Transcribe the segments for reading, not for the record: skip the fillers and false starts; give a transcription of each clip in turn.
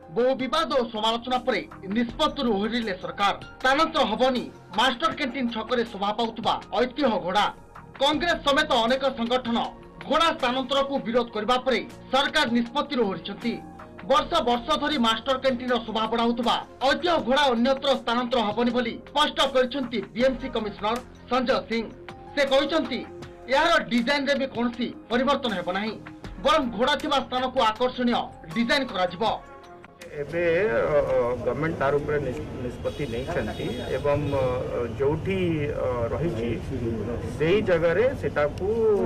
बहु विवाद और समालोचना पर निष्पत्ति ओहरिले सरकार स्थानांतर हबनी मास्टर कैंटीन छकरे शोभा पाउतबा ऐतिह्य घोड़ा। कांग्रेस समेत अनेक संगठन घोड़ा स्थानांतर को विरोध करबा परे सरकार निष्पत्ति ओहरिछंती। वर्ष वर्ष धरी मास्टर कैंटीन शोभा बढ़ाउतबा ऐतिह्य घोड़ा अन्यत्र स्थानांतर हबनी बोली स्पष्ट करिसंती बीएमसी कमिश्नर संजय सिंह। से कहिसंती यार डिजाइन रे भी कोनसी परिवर्तन हेबो नाही, बरं घोड़ा थिबा स्थान को आकर्षणीय डिजाइन करा जिवो। एबे गवर्नमेंट तार ऊपर निष्पत्ति नहीं चलती एवं जोठी रही से जगह रे सेटा को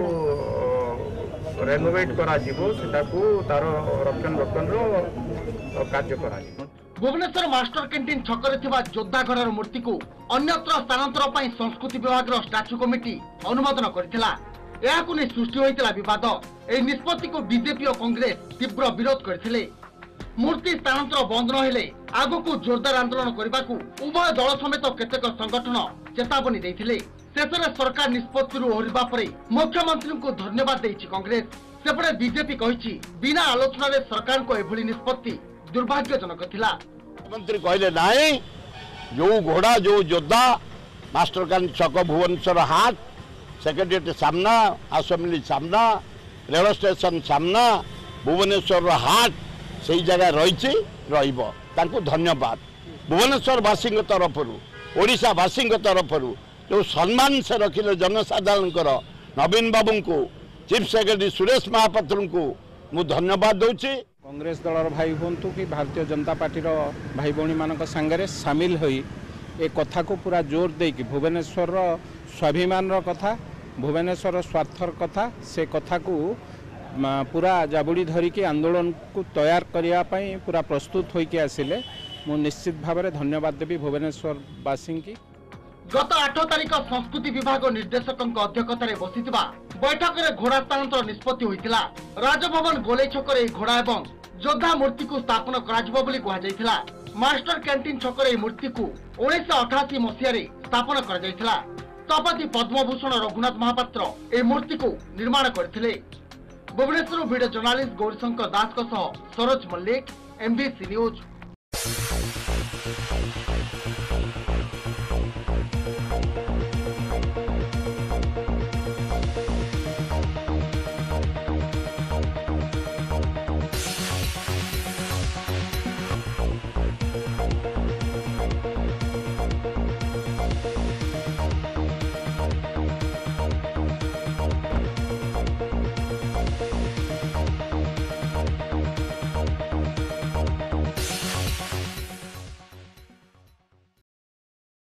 रेनोवेट करा जिवो, सेटा को तार रक्षण रो कार्य करा जिवो। भुवनेश्वर मास्टर कैंटीन छकरे थिबा योद्धाघर मूर्ति को अन्यत्र स्थानांतर पई संस्कृति विभाग रो स्टाच्यू कमिटी अनुमोदन करथिला। याकु नै सृष्टि होइतला विवाद। ए निष्पत्ति को बीजेपी और कांग्रेस तीव्र विरोध करथिले। मूर्ति स्थानांतर बंद न हेले आगु को जोरदार आंदोलन करने को उभय दल समेत केतेक संगठन चेतावनी देथिले। शेषरे सरकार निष्पत्ति ओहरिबा परे मुख्यमंत्री को धन्यवाद देछि कांग्रेस। सेपटे बीजेपी कहिछि बिना आलोचना रे सरकार को एभली निष्पत्ति दुर्भाग्यजनक थिला। मुख्यमंत्री कहले नाही जो घोड़ा जो योद्धा मास्टर कैंटीन छक भुवनेश्वर हाट सेक्रेटरीट सामना असेंबली सामना रेल स्टेशन सामना भुवनेश्वर हाट से जगह रही धन्यवाद। भुवनेश्वरवासी तरफ ओडिशावासी तरफ जो सम्मान से रखिले जनसाधारण नवीन बाबू को चीफ सेक्रेटरी सुरेश महापात्र को मु धन्यवाद दूची। कांग्रेस दलर भाई हूँ कि भारतीय जनता पार्टी भाई भौणी मान सांगे सामिल हो ए कथा को पूरा जोर दे कि भुवनेश्वर स्वाभिमान कथा भुवनेश्वर स्वार्थर कथा से कथा को पूरा जाबुड़ी धरिकी आंदोलन को तैयार करने पूरा प्रस्तुत होके आसिले मु निश्चित भाव में धन्यवाद देवी भुवनेश्वरवासी की। गत 8 तारिख संस्कृति विभाग निर्देशक अध्यक्षतार बसिथिबा बैठक में घोड़ा स्थानांतर निष्पत्ति होइतिला। राजभवन गोले छकरे घोड़ा एवं योद्धा मूर्ति को स्थापन कराजिबो बोली कहा जायतिला। मास्टर कैंटीन छकरे मूर्ति को 1988 मसीह स्थापन करा जायतिला। स्थपति पद्मभूषण रघुनाथ महापात्र ए मूर्ति को निर्माण करथिले। Bhubaneswar video journalist Gaurishankar Das Saroj Mallick, MBC news.